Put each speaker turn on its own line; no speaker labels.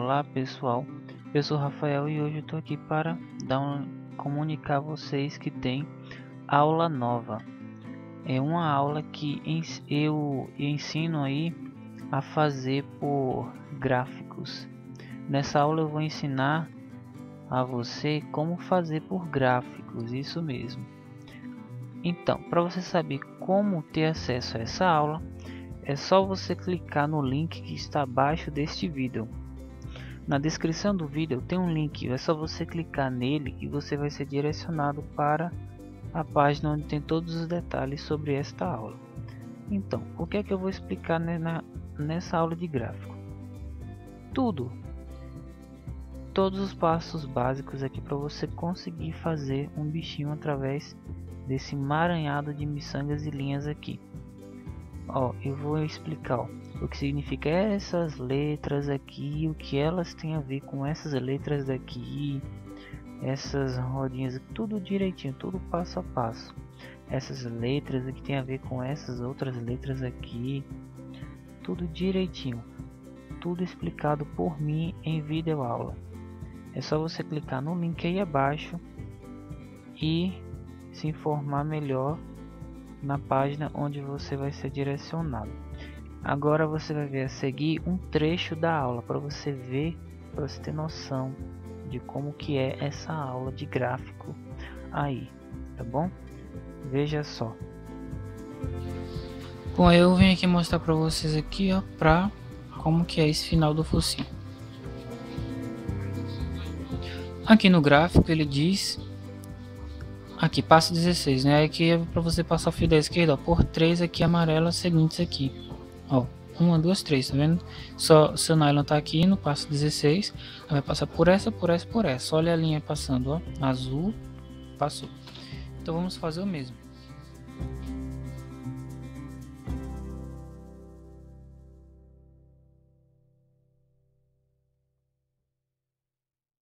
Olá pessoal, eu sou Rafael e hoje eu estou aqui para comunicar a vocês que tem aula nova. É uma aula que eu ensino aí a fazer por gráficos. Nessa aula eu vou ensinar a você como fazer por gráficos, isso mesmo. Então, para você saber como ter acesso a essa aula, é só você clicar no link que está abaixo deste vídeo. Na descrição do vídeo tem um link, é só você clicar nele e você vai ser direcionado para a página onde tem todos os detalhes sobre esta aula. Então, o que é que eu vou explicar nessa aula de gráfico? Todos os passos básicos aqui para você conseguir fazer um bichinho através desse emaranhado de miçangas e linhas aqui. Eu vou explicar o que significa essas letras aqui, o que elas têm a ver com essas letras daqui, essas rodinhas, tudo direitinho, tudo passo a passo. Essas letras aqui tem a ver com essas outras letras aqui, tudo direitinho, tudo explicado por mim em vídeo aula. É só você clicar no link aí abaixo e se informar melhor na página onde você vai ser direcionado. Agora você vai ver a seguir um trecho da aula para você ver, para você ter noção de como que é essa aula de gráfico aí, tá bom? Veja só.
Bom, eu vim aqui mostrar para vocês aqui, ó, como que é esse final do focinho. Aqui no gráfico ele diz aqui, passo 16, né? Aqui é para você passar o fio da esquerda, ó, por 3 aqui amarelas seguintes aqui. Ó, 1, 2, 3, tá vendo? Só seu nylon tá aqui no passo 16, vai passar por essa, por essa, por essa. Olha a linha passando, ó, azul, passou. Então vamos fazer o mesmo.